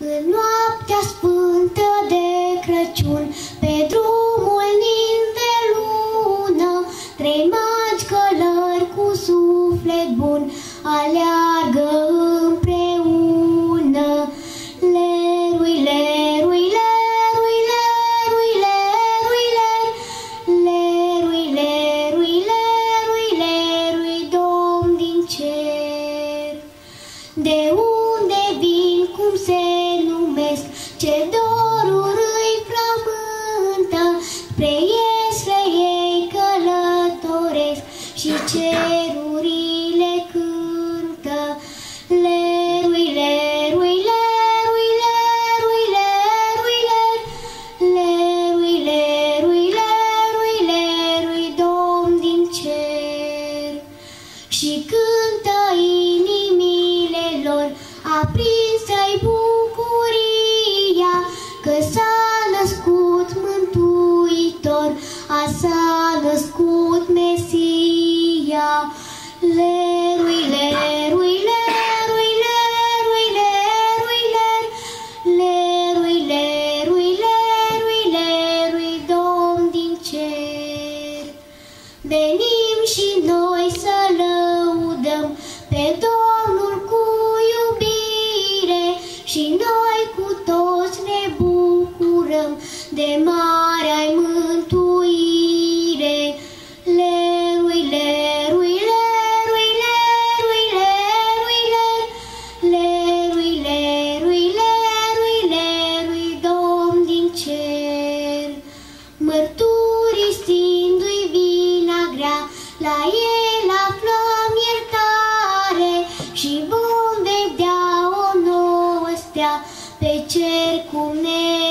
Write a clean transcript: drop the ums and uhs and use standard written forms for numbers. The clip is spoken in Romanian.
În noaptea sfântă de Crăciun, pe drumul nin de lună, trei magi călări cu suflet bun aleargă împreună. Lerui, lerui, lerui, lerui, lerui, lerui, lerui, lerui, lerui, Domn din cer. De unde vin, cum se numesc, ce doruri îi frământă, spre Iesle ei călătoresc și cerurile cântă. Lerui, lerui, lerui, lerui, lerui, lerui, lerui, lerui, lerui, Domn din cer. Și cântă inimile lor, aprinsă-i bucuria, că s-a născut Mântuitor, s-a născut Mesia. Lerui, lerui, lerui, lerui, lerui, lerui, lerui, lerui, lerui, Domn din cer. Venim și noi să lăudăm pe Domnul cu iubire și noi cu toți ne bucurăm de marea-i mântuire. Lerui, lerui, lerui, lerui, lerui, lerui, lerui, lerui, lerui, Domn din cer. Mărturisindu-i vina grea, la el aflăm iertare și vom vedea o nouă stea pe cer cum ne